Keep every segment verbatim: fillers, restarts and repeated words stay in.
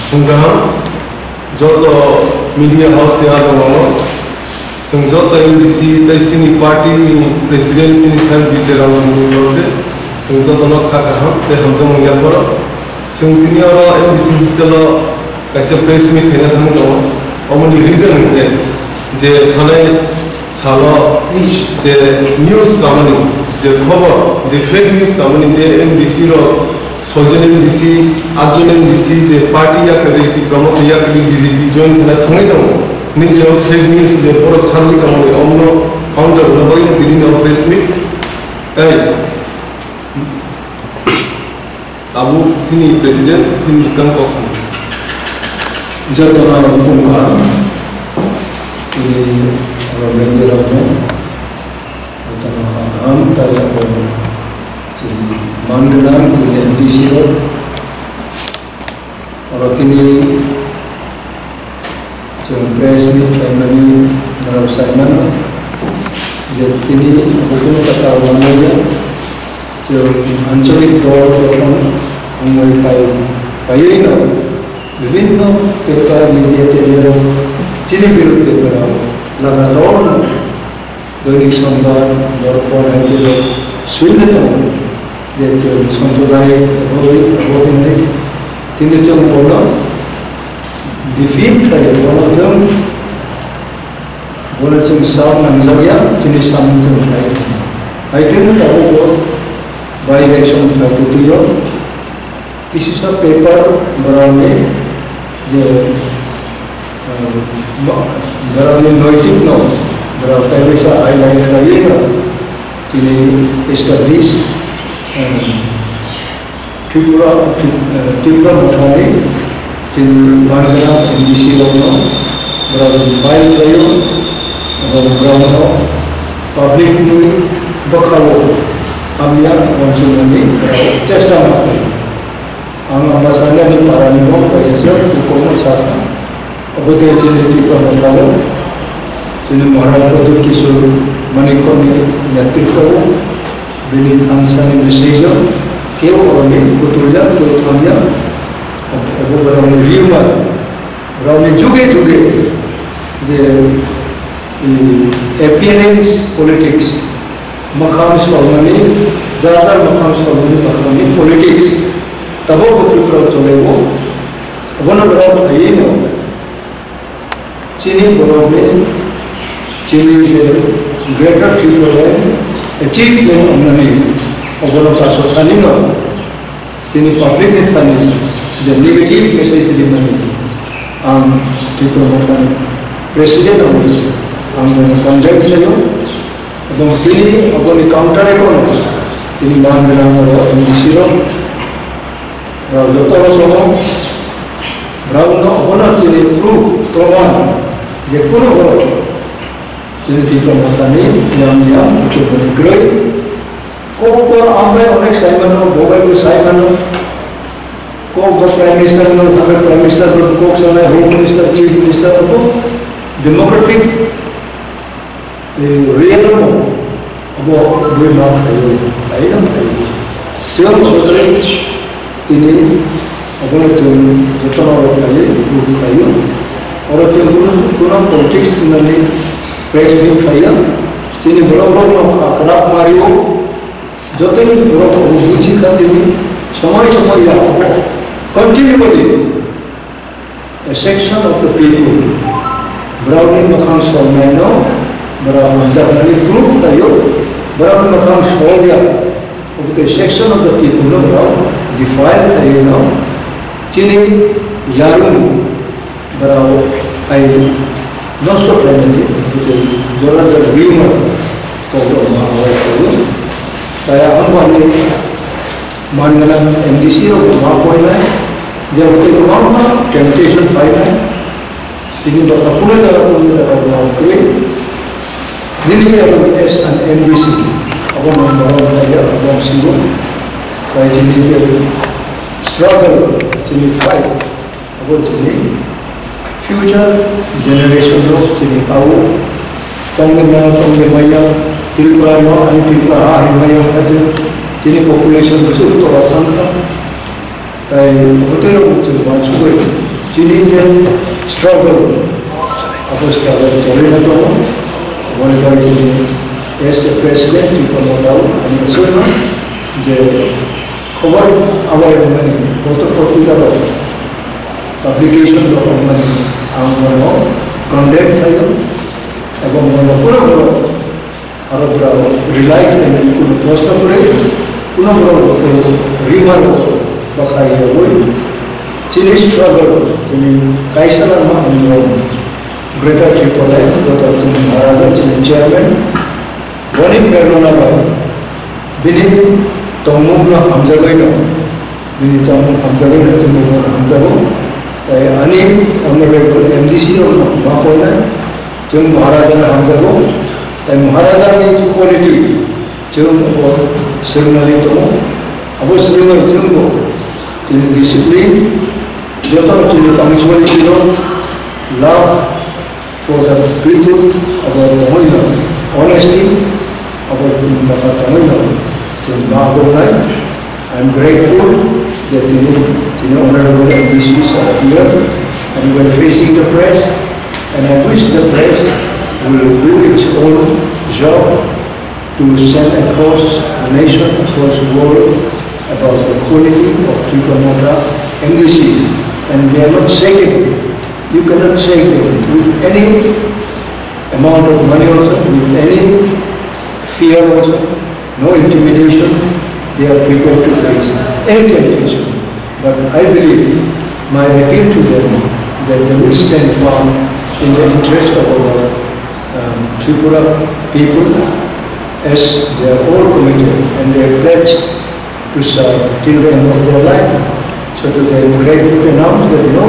Sungguh, jodoh media house yang ada mana, sungguh M D C, sini parti ni presiden sini saya bicara orang ni, sungguh jodoh nak kah, teh hamzah mengira pura, sungguh ni orang M D C misalnya कैसे press में कहना था मुझे और मुझे reason है जे फले साला जे न्यूज़ कामनी जे खबर जे फेक न्यूज़ कामनी जे एमडीसी रो सोजन एमडीसी आजन एमडीसी जे पार्टी या करे ती प्रमुख या करे बीजेपी जॉइन करना थंगे तो निजे रो फेक न्यूज़ जे पूरा सामने कामनी अमनो काउंटर न बगी न दिनी न प्रेस में ऐ अबू सिनी प्रेसिडेंट सिनी स्कंक कौन जब orang buka ini orang belajarnya atau orang tanya orang jadi manggalan jadi M D C orang ini jadi press meet lainnya dalam sana jadi ini bukan kata orang aja jadi ancarik dor orang umum pai pai ini विभिन्न paper media television चीनी विरुद्ध paper लगातार दैनिक संबाद दर्पण है सुनने तो ये जो संप्रदाय होगी होगी नहीं तीन जो बोला डिफीट करे बोला जो बोला जो साफ नंजरिया चीनी सामने जो है आइटम में क्या हो बाई इलेक्शन में तो दियो किसी सा पेपर बनाने जे बराबर नोटिक नो बराबर पैसा हाईलाइट करिएगा जिन्हें एस्टेब्लिश त्रिपुरा त्रिपुरा उठाने जिन बांग्ला एमडीसी लोगों बराबर फाइल करियो और बराबर पब्लिक में बकालो हम यार कंज्यूमर में चेष्टा करते हैं ang masalah ni para nimong kaya hukum satu. Abu tu jadi tiga orang sini mahal betul kisah manikon ni nyatik tahu bini angsa ni mesej kau orang ni betul je kau tanya abu orang ni riuman orang ni juga juga je appearance politics makam soal ni ज़्यादा makam soal ni makam ni politics तब वो त्रिपुरा चले वो वो ना बराबर है ये ना चीनी बराबर चीनी के ग्रेटर त्रिपुरा अचीवमेंट हमने और वो लोग पास होता नहीं ना चीनी पब्लिक के थाने जब नेगेटिव मैसेज दिया नहीं आम त्रिपुरा में प्रेसिडेंट होंगे आम कंडक्ट लेयो अब चीनी अब वो काउंटर है कौन चीनी मान मिला वो एमडीसी रो जो तो लोगों ब्राउनो बना चीनी प्रूफ प्रमाण ये कौन बोलो चीनी तीसरा मतलब नहीं याम याम तो बनेग्रे को को आमे अनेक साइमनो बोबल को साइमनो को दो प्राइम मिनिस्टर नो हमें प्राइम मिनिस्टर नो को समय होम मिनिस्टर चीफ मिनिस्टर को डेमोक्रेटिक रियल नो अब वो दो नाम है आई ना चलो बोलते ini apa macam jatuh orang kaya, bukan kaya, orang cuma kurang konteks dengan press meet kaya, sini berapa orang kerap mario, jatuh ni berapa orang uji kat ini, semua semua ya, continually a section of the people, berapa ni makam soal mana, berapa macam ni group kaya, berapa makam soal dia, okay section of the people no berapa defile है ना चीनी यारों बराबर आई नॉस्टो planning के जोरा जोरा reamer को मारवाई करूँ ताया हम वाले मानगला एमडीसी रो मार कोई ना जब उसे तो मारना टेम्पटेशन पाई ना चीनी तो अपने तरह अपने तरह मार करे दिल्ली अब एस एन एमडीसी अब हम मारवाई या अब हम सिंगो by Chile struggle, Chile fight about Chile future generation of Chile आओ तंगना तंगमैया त्रिपुरा नो अन त्रिपुरा हिमालय का Chile population besar तो अथान का ताई होते लोग Chile बांचुए Citizen struggle apa struggle jadi itu boleh kali as a president kita mau tahu ini semua jadi kabar awal ini foto-foto kita publication dokumen anggaran content itu এবং পুরো পুরো আরো পুরো রিলাই করে কোনো প্রশ্ন করে পুরো পুরো রিমার বাখাই হই চিনি স্ট্রাগল চিনি কাইসালার মা গ্রেটার ট্রিপল আই যত তুমি মহারাজা চিনি চেয়ারম্যান বনি প্রেরণা ভাই বিনি তমুমরা হামজাগাইনো বিনি তমুম হামজাগাইনো তুমি হামজাগো তাই আনি আমাদের এমডিসি মা কইনা जों महाराजा हामजागौ दा महाराजानि क्वालिटी जों सोलोंनानै दङ आबो सोलोङो जोंबो जोंनि डिसिप्लिन जत जोंनि पांचुअलिटी दं लाभ फर द पिपल आबाद दङ अनेस्टि आबाद माखा दङ जों मावनाय I am grateful that you know, you know honorable M P Cs are here and we are facing the press. And I wish the press will do its own job to send across the nation, across the world, about the quality of Trikomota M D C. And they are not shaken. You cannot shake them with any amount of money also, with any fear also, no intimidation. They are prepared to face any temptation. But I believe my appeal to them that they will stand firm in the interest of our um, Tripura people, as they are all committed and they are pledged to serve till the end of their life. So today I am grateful to announce that no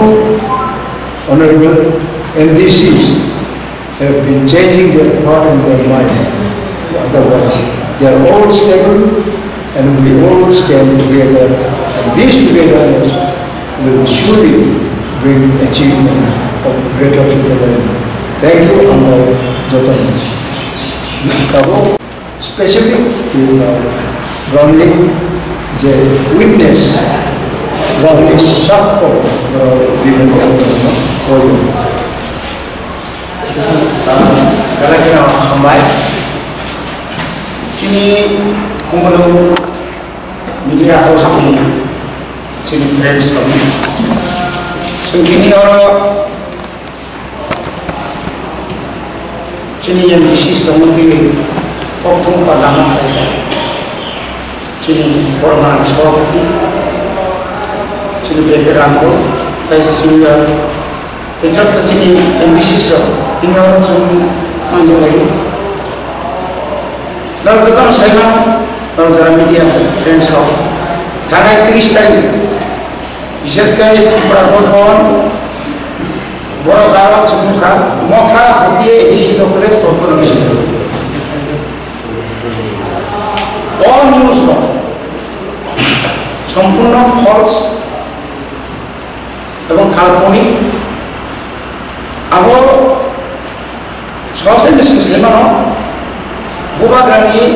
honorable M D Cs have been changing their heart and their mind. Otherwise, they are all stable and we all stand together. And this togetherness will surely bring achievement of greater children. Thank you, Amar Jotan. Kabo specific to Ramli, the witness, Ramli Sakho, given for you. Kalau kita kembali, kini kumpulan media house ini, kini friends kami. So kini orang kini yang isi semuti waktu pada kini orang seperti kini veteran ko, saya sudah terjadi kini yang isi so tinggal orang manja lagi. Lalu kita saya kalau dalam media friends ko, karena Kristen বিশেষ করে ত্রিপুরাধন বড় গাঁও চমুখা মথা হটিয়ে এসিত করে তত্ত্ব লিখেছিল all news সম্পূর্ণ false এবং কাল্পনিক আবো সহসেন সিনেমা বুবাগ্রানি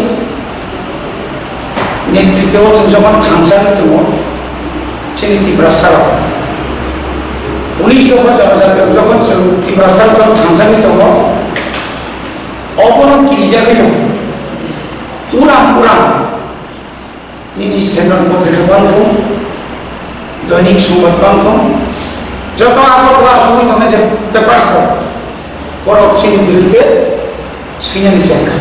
নেতৃত্ব যখন থামসানি দङ Cini Tibrasar, unis dua jam-jam jauh jauh Tibrasar jauh Tanzan itu apa? Orang kiri jalan, kurang-kurang, ini senang putri kebantu, donik sumat bantu, jauh apa kelas sumat mana je Tibrasar, orang sini begitu, sini disangka,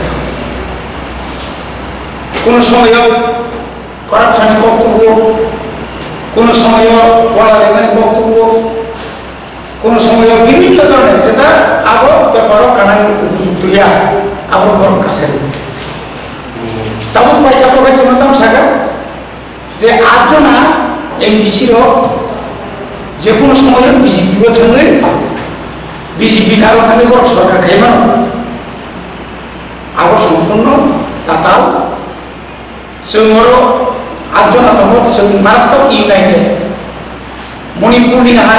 kono semua korupsi kok tu কোনো সময় বলা লেখানি বক্তব্য কোনো সময় বিভিন্ন ধরনের যেটা আবার ব্যাপার কানানি উপযুক্ত ইয়া আবার বড় কাছে তাবৎ পাইতা প্রকাশ মতাম সাগা যে আটজনা এমডিসির যে কোনো সময় বিজেপি থাকলে বিজেপি আরো থাকলে বড় সরকার খাইবানো আবার সম্পূর্ণ তাতাল जों आठजना दङ जों मारात्मक इउनाइटेड मणिपुरनि हाय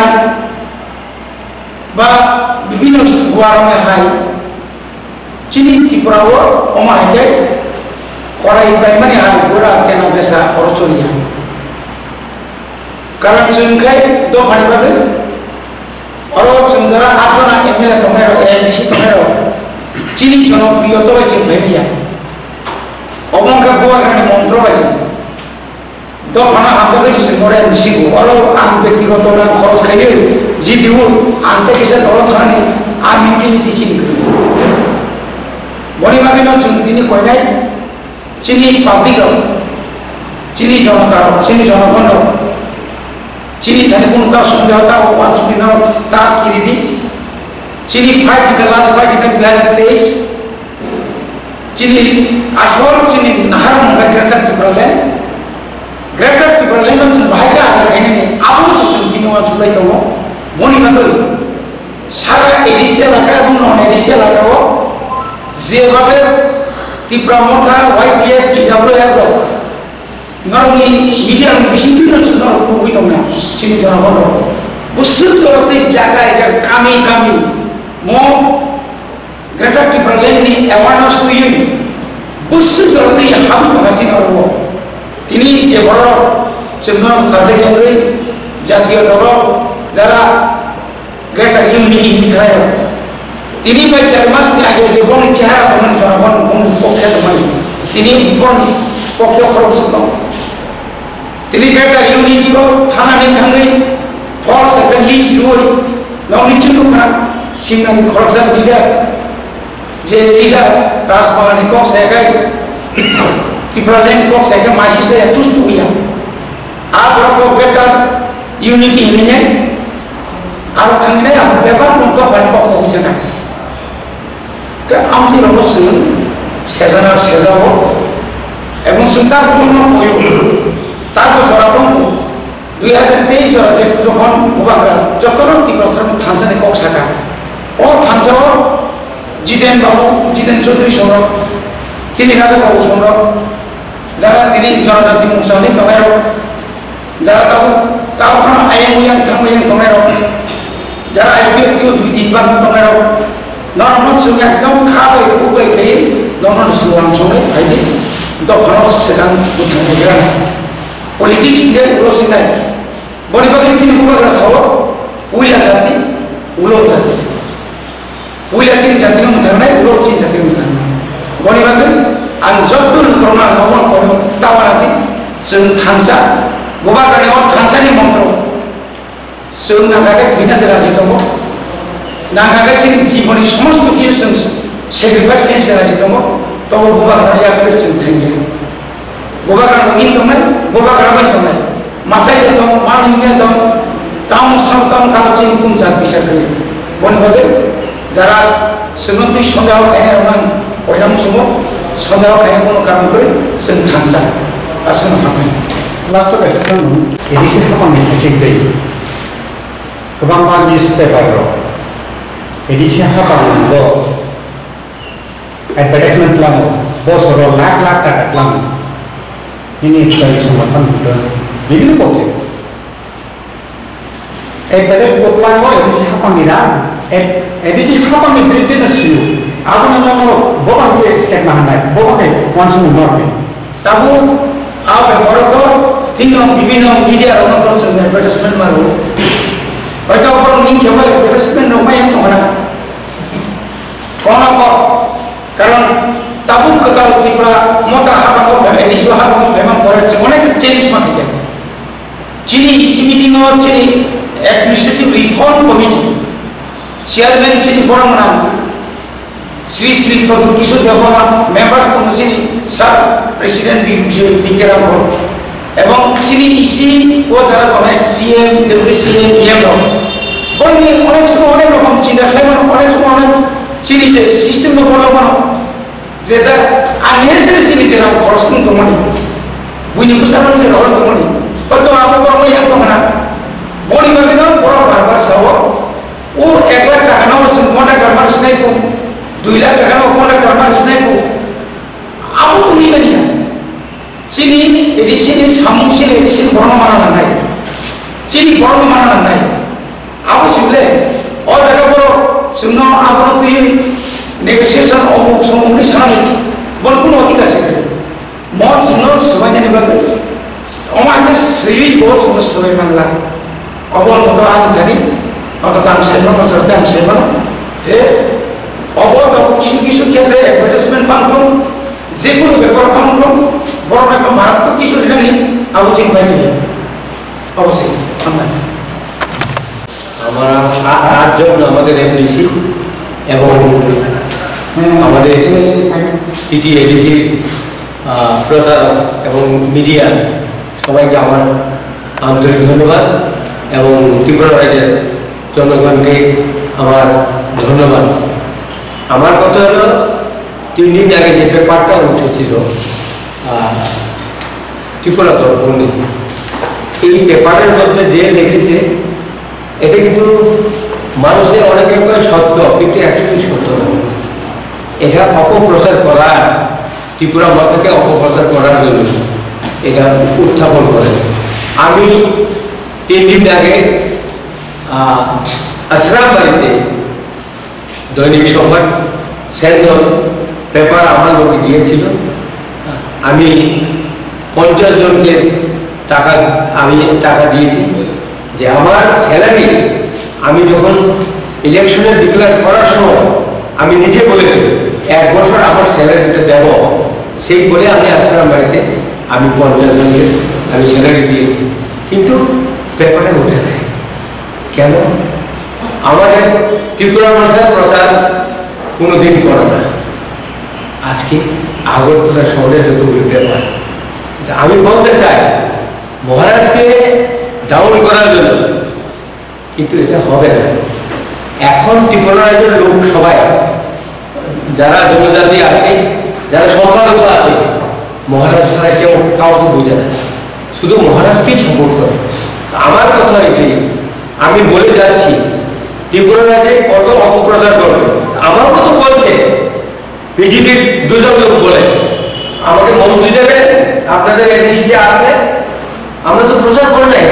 बा विभिन्न गुवारनि हाय चिनि त्रिपुराव अमाहायके कराय प्राइमारि हाय गोरा केना बेसा अरचरिया कारण जोंखाय द फानिबागै Oro Chandra Atona Emila Tomero and Shitomero, Chili Jono Pioto Chimenia, Omonka Boa Montroisi, Dopana Apocalypse More and Shibu, Oro Ambeticotora, Horse, Zidu, Antekis Orotani, Aminti teaching. Bonimagino Chintini Koinai, Chili Papigo, Chili Jonathan, Chili Jonathan. Chili telepon ka sundata wa chupina ta kiridi Chili fight ka last fight ka dua ribu तेईस Chili ashwar Chili nahar mungka greater Timberland greater Timberland man bahaya ada kayaknya abu sesuatu ini wa chulai tahu boni bagai sara edisi laka pun non edisi laka wa zebabe tipramota white year T W F Ngaruni media yang bisitu dan sudah kuih tongnya, sini jangan bodoh. Busur seperti jaga aja kami kami mau Greta Timberland ni awareness tuju. Busur seperti yang habis mengaji orang. Ini je bodoh sebenarnya sahaja yang lain jatiya bodoh jara Greta unity ini teraya. Ini macam mas ni aja je bon cara teman jangan bon bon pokok teman. Ini bon pokok kalau suka. Ini kata unity ko thana ni thangai force ka list roi launi chulu kana singa ni khorsa leader je leader rasmala ni ko sekai Timberland ko sekai maisi se tustu ya apa ko kata unity ini ne apa thangai ya bebar untuk ban ko ko jana ke amti ro sun sesana sesawo এবং চিন্তা পূর্ণ প্রয়োগ তারপর সরাবন দুই হাজার তেইশ যে যখন মুবাকরা যতন তীব্রশ্রম থানচানে কক শাখা ও থানচাও জিতেন বাবু জিতেন চৌধুরী সংরক চিনি রাজা বাবু সংরক যারা তিনি জনজাতি মুসলিম তমের যারা তাও তাও কোনো আইন মুয়ান থামুয়ান তমের যারা আই ব্যক্তিও দুই তিনবার তমের নরম সঙ্গে একদম খাওয়াই খুবই খেয়ে নরম সুয়াম সঙ্গে খাইতে তখন সেখান উঠান Politics dia ulos ini. Bagi bagi cini bukan kerana sawo, ulia jati, ulo jati. Ulia cini jati ni mungkin mana, ulo cini jati ni mungkin mana. Bagi bagi anjot tu corona maupun corona tawa nanti, seng thansa, bukan kerana orang thansa ni mantro. Seng nak agak tina serasi tomo, nak agak cini jiwa ni semua tu dia seng sacrifice ni serasi tomo, tomo bukan kerana yang bercun tanya. Bukan kerana ingin tomo. Boba kerabat teman, masa itu tom, mana ini tom, tamu sama tom kalau cini pun jangan bicara kali. Boleh boleh, jara sebenarnya sondaw kayaknya orang, orang semua sondaw kayaknya pun kamu kiri, sentangsa, asal kami. Last tu kasih sama, ini sih apa nih fisik deh. Kebanggaan newspaper bro, ini sih apa nih bro? Advertisement lamu, bos orang lak lak tak lamu. Ini dari kesempatan udah begini kok sih edisi botlan kok edisi apa miran edisi apa nih berita nasiu aku nanya bawa dia skep mana bawa ke langsung normal tahu apa orang tu tinggal bibina media orang tu semua advertisement malu baca orang ini siapa advertisement rumah yang mana kau kok karena tabu kekal tiba mota haba ko bhai edisi haba ko memang pore অনেক change মাকে যিনি EC meeting ও যিনি administrative reform committee chairman যিনি বড় নাম শ্রী শ্রী প্রভু কিশোর Debbarma members তো যিনি স্যার প্রেসিডেন্ট বিকেরাম এবং যিনি ইসি ও যারা অনেক সিএম ডেপুটি সিএম ইএম বলনি অনেক সময় অনেক রকম চিন্তা খেলেন অনেক সময় অনেক যিনি যে সিস্টেম অবলম্বন যেটা আননেসেসারি জিনিস যেটা খরচ কিন্তু মানে বুঝি বুঝতে পারছি রহল তো মানে হয়তো আপনি কর্মই একদম না বড়ি ভাবে না বড় বারবার সহ ও এক লাখ টাকা না হচ্ছে কন্ট্রাক্ট বারবার স্নাইপ দুই লাখ টাকা না কন্ট্রাক্ট বারবার স্নাইপ আপনি তো নিবেন না চিনি এডিসিন সামুসিন এডিসিন বর্ণমানা নাই চিনি বর্ণমানা নাই আপনি শুনলে ও জায়গা বড় শুনো আপনার তুই negotiation omong somong ni sangat boleh pun otik kasih mau semua semuanya ni bagai orang ni sendiri bos semua semuanya mangla awal tu orang tadi অন্তত আমি সেবা নজরতে আমি সেবা যে অবৈধ কিছু কিছু ক্ষেত্রে অ্যাডভার্টাইজমেন্ট ফাংশন যে কোনো ব্যাপার ফাংশন বড় একটা মারাত্মক কিছু এখানে অবশ্যই পাই দিলেন অবশ্যই আমরা আটজন আমাদের এমডিসি এবং আমাদের টিটি এডিসি প্রচারক এবং মিডিয়া সবাইকে আমার আন্তরিক ধন্যবাদ এবং ত্রিপুরা রাজ্যের জনগণকে আমার ধন্যবাদ। আমার কথা হলো তিন দিন আগে যে পেপারটা উঠেছিল ত্রিপুরা দর্পণ, এই পেপারের মধ্যে যে লিখেছে এটা কিন্তু মানুষের অনেকে সত্য, কিন্তু অ্যাকচুয়ালি সত্য না। এটা অপপ্রচার করা, ত্রিপুরা মাথাকে অপপ্রচার করার জন্য এটা উত্থাপন করে। আমি তিন দিন আগে আশ্রাম বাড়িতে দৈনিক সংবাদ সেন্দন পেপার আমার লোকে দিয়েছিল। আমি পঞ্চাশ জনকে টাকা আমি টাকা দিয়েছি যে আমার স্যালারি আমি যখন ইলেকশনে ডিক্লেয়ার করার সময় আমি নিজে বলেছি এক বছর আমার স্যালারিটা দেব, সেই বলে আমি আশ্রাম বাড়িতে আমি পঞ্চাশ জনকে আমি স্যালারি দিয়েছি, কিন্তু পেপারে উঠে নেয় কেন? আমাদের ত্রিপুরা ভাষার প্রচার কোনোদিন করে না। আজকে আগরতলা শহরে যতগুলি পেপার, আমি বলতে চাই মহারাজকে ডাউন করার জন্য, কিন্তু এটা হবে না। এখন ত্রিপুরা রাজ্যের লোক সবাই যারা জনজাতি আছে, যারা সংখ্যালঘু আছে, মহারাজ ছাড়া কেউ কাউকে বোঝে না, শুধু মহারাজকেই সাপোর্ট করে। আমার কথা এটি, আমি বলে যাচ্ছি ত্রিপুরা রাজ্যে কত অপপ্রচার করবে। আমার কত বলছে বিজেপির দুজন লোক বলে আমাকে মন্ত্রী দেবে, আপনাদের এডিসিতে আসে, আমরা তো প্রচার করে নাই।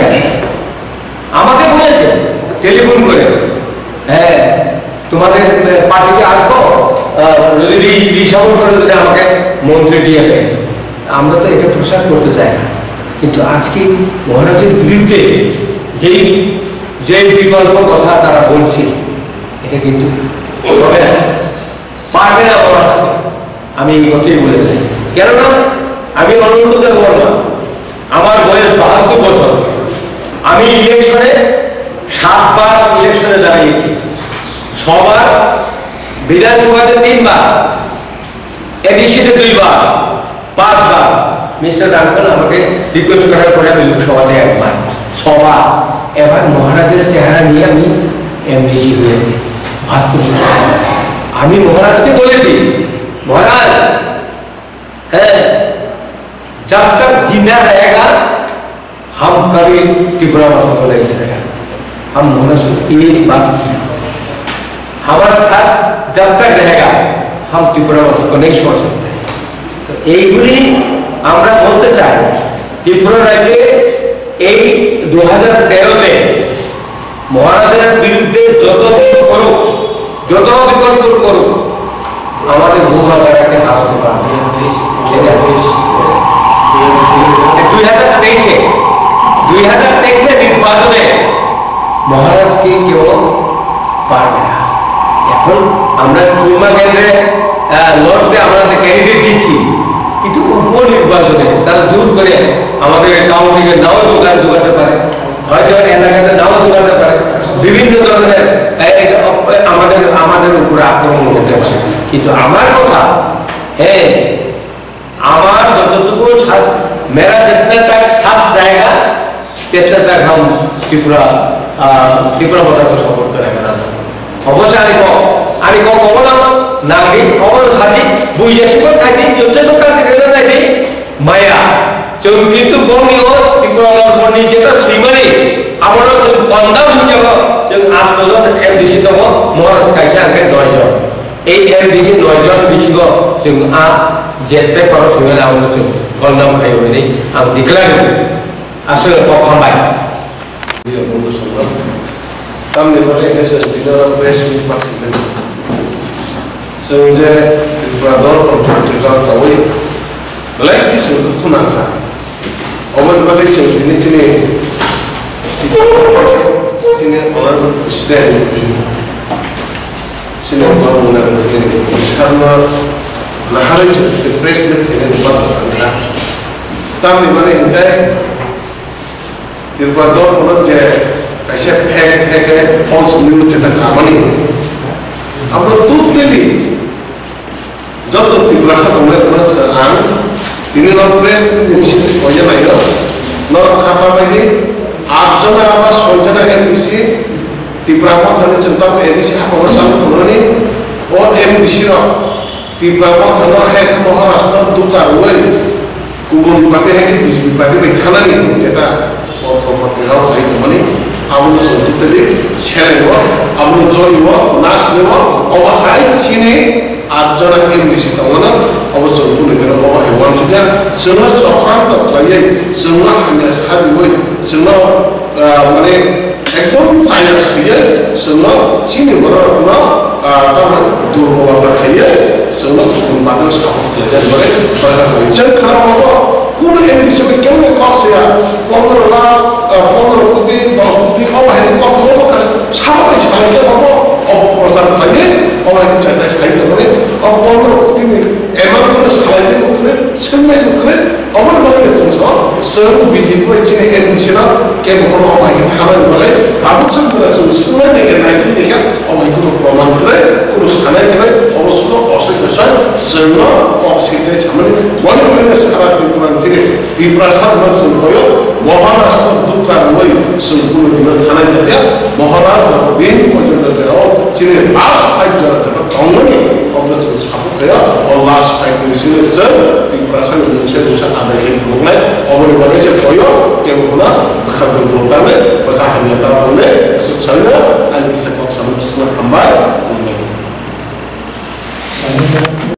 আমাকে বলেছে টেলিফোন করে, হ্যাঁ তোমাদের পার্টিতে আসবো, যদি রিসাউন্ড করে যদি আমাকে মন্ত্রী দিয়ে দেয়। আমরা তো এটা প্রচার করতে চাই না, কিন্তু আজকে মহারাজের বিরুদ্ধে যেই যে বিকল্প কথা তারা বলছে এটা কিন্তু হবে না, পারবে না মহারাজ। আমি এই কথাই বলে চাই, কেননা আমি অনন্তদের বর্মা, আমার বয়স বাহাত্তর বছর, আমি ইলেকশনে সাতবার ইলেকশনে দাঁড়িয়েছি, ছবার বিধানসভাতে তিনবার, এডিসিতে দুইবার, পাঁচবার। মিস্টার ডানকান আমাকে রিকোয়েস্ট করার পরে আমি লোকসভাতে একবার, ছবার। এবার মহারাজের চেহারা নিয়ে আমি এমডিসি হয়েছি বাহাত্তর। আমি মহারাজকে বলেছি, মহারাজ হ্যাঁ जब तक जिंदा रहेगा हम कभी त्रिपुरा भाषा को नहीं चलेगा। हम मनुष्य एक बात किया, हमारा साथ जब तक रहेगा हम त्रिपुरा भाषा को नहीं छोड़ सकते। तो এইগুলি আমরা বলতে চাই ত্রিপুরা রাজ্যে এই দু হাজার তেরোতে মহারাজের বিরুদ্ধে যত করুক, যত বিকল্প করুক, আমাদের ভূভাগারকে হারাতে পারবে। দুই হাজার তেইশে দুই হাজার তেইশে নির্বাচনে মহারাজকে কেউ পারবে না। এখন আমরা সুরমা কেন্দ্রে লড়তে আমরা ক্যান্ডিডেট দিচ্ছি, কিন্তু উপনির্বাচনে তারা জোর করে আমাদের কাউন্টিকে নাও দোকান দোকাতে পারে, হয়তো এলাকাতে নাও দোকাতে পারে, বিভিন্ন ধরনের আমাদের আমাদের উপরে আক্রমণ করতে পারে। কিন্তু আমার কথা, হ্যাঁ আমার যতটুকু मेरा जितना तक साथ रहेगा तितना तक हम त्रिपुरा त्रिपुरा भाषा को सपोर्ट करेंगे। अवश्य आनी को आनी को कब ना नागी कब खाती बुझे सुपर खाती जो जो खाती रहता है दी माया जो किंतु बोंगी हो त्रिपुरा और बोंगी जेता सीमरी आवारा जो कंधा बुझे को जो आज तो जो एमडीसी तो वो मोहरत कैसे आगे नौ जन एक एमडीसी नौ जन बीच को जो आ जेते करो सुने ना उनको जो कॉलम है वो नहीं आप डिक्लेयर असल पॉपम बाय ये बोलो सुनो तब निकले कैसे डिनर और प्रेस मीट पार्टी में संजय त्रिपुरादौर और त्रिपुरा कावई लाइक की सुन तो खुना था और बड़े से दिने चिने sini orang presiden sini orang orang sini sama lahar itu presiden ini buat apa? Tapi mana ini Tirprador orang je kayak hack hack false news cetak apa ni? Apa tu tadi? Jauh tu berasa tu mereka orang serang. Ini orang presiden mesti punya lagi. Orang siapa lagi? Arjuna apa soalnya M D C Tirprador thani cinta M D C apa masalah tu ni? Oh M D C lah. Tirprador thani hack Maharashtra tukar way. Kubur bupati hack bupati berthana ni cetak. Patra hau kai to mani amul so tele chele wo amul joli wo nas le wo oba hai chini arjana em disi tawona oba so tu le gero oba he wan sudah semua sokran to khai semua hanya sahadi wo semua mane ekdom science dia semua chini boro boro tama tu oba khai semua pun pada sahab belajar boleh pada macam kalau apa kuno em disi ke kene kau saya पंद्रह लाख पंद्रह कोटी दस कोटी अब health corporate का सारा इस भाई के बाबू अब प्रधान भाई अब एक चाहता है भाई तो बोले अब पंद्रह कोटी में एमआर को सारे दिन को करे छह में को करे अब लोग ने समझा सर्व विजिट को इतने एडमिशन के बोलो अब एक थाना बोले बाबू सब बोला सो सुना नहीं है नहीं नहीं क्या अब एक को प्रमाण करे को सारे करे अब उसको औसत कैसा सर्व ऑक्सीजन सामने वाले वाले सारा दिन पुरान चीज विप्रासाद में सुनोयो Maharashtra tukar way sempurna dengan tanah jatya Maharashtra दिन पहुँचने तक और चीने last five जरा जरा काउंटनी ऑपरेशन साबुत किया और last five में इसीलिए सर तीन परसेंट उनसे दूसरा आधा के लोग ने और वो बड़े से कोयो के वो ना बखातर बोलता है बखातर नेता बोले शिक्षा ने आज से कौन सा मुस्लिम हमारे